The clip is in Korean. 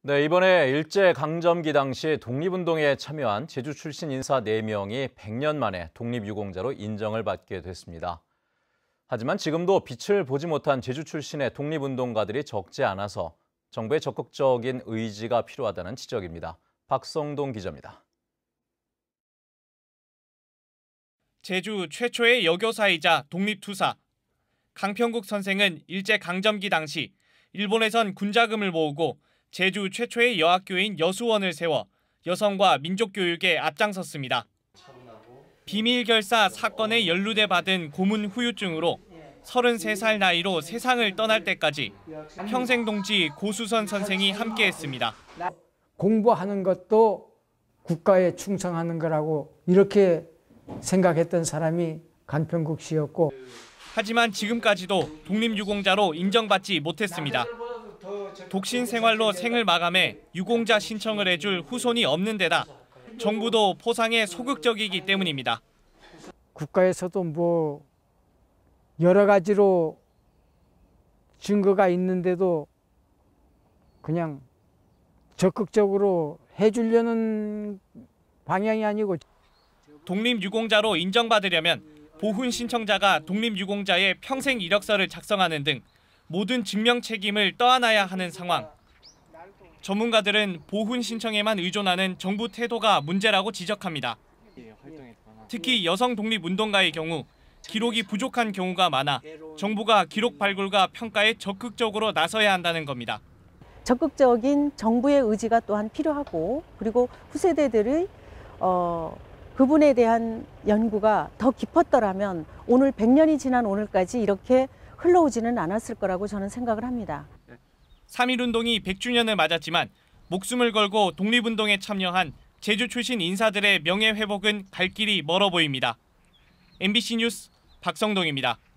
네, 이번에 일제강점기 당시 독립운동에 참여한 제주 출신 인사 4명이 100년 만에 독립유공자로 인정을 받게 됐습니다. 하지만 지금도 빛을 보지 못한 제주 출신의 독립운동가들이 적지 않아서 정부의 적극적인 의지가 필요하다는 지적입니다. 박성동 기자입니다. 제주 최초의 여교사이자 독립투사. 강평국 선생은 일제강점기 당시 일본에선 군자금을 모으고 제주 최초의 여학교인 여수원을 세워 여성과 민족교육에 앞장섰습니다. 비밀결사 사건에 연루돼 받은 고문 후유증으로 33살 나이로 세상을 떠날 때까지 평생동지 고수선 선생이 함께했습니다. 공부하는 것도 국가에 충성하는 거라고 이렇게 생각했던 사람이 강평국 씨였고, 하지만 지금까지도 독립유공자로 인정받지 못했습니다. 독신 생활로 생을 마감해 유공자 신청을 해줄 후손이 없는 데다 정부도 포상에 소극적이기 때문입니다. 국가에서도 뭐 여러 가지로 증거가 있는데도 그냥 적극적으로 해주려는 방향이 아니고, 독립유공자로 인정받으려면 보훈 신청자가 독립유공자의 평생 이력서를 작성하는 등 모든 증명 책임을 떠안아야 하는 상황. 전문가들은 보훈 신청에만 의존하는 정부 태도가 문제라고 지적합니다. 특히 여성 독립운동가의 경우 기록이 부족한 경우가 많아 정부가 기록 발굴과 평가에 적극적으로 나서야 한다는 겁니다. 적극적인 정부의 의지가 또한 필요하고, 그리고 후세대들의 그분에 대한 연구가 더 깊었더라면 오늘 100년이 지난 오늘까지 이렇게 흘러오지는 않았을 거라고 저는 생각을 합니다. 3.1운동이 100주년을 맞았지만 목숨을 걸고 독립운동에 참여한 제주 출신 인사들의 명예회복은 갈 길이 멀어 보입니다. MBC 뉴스 박성동입니다.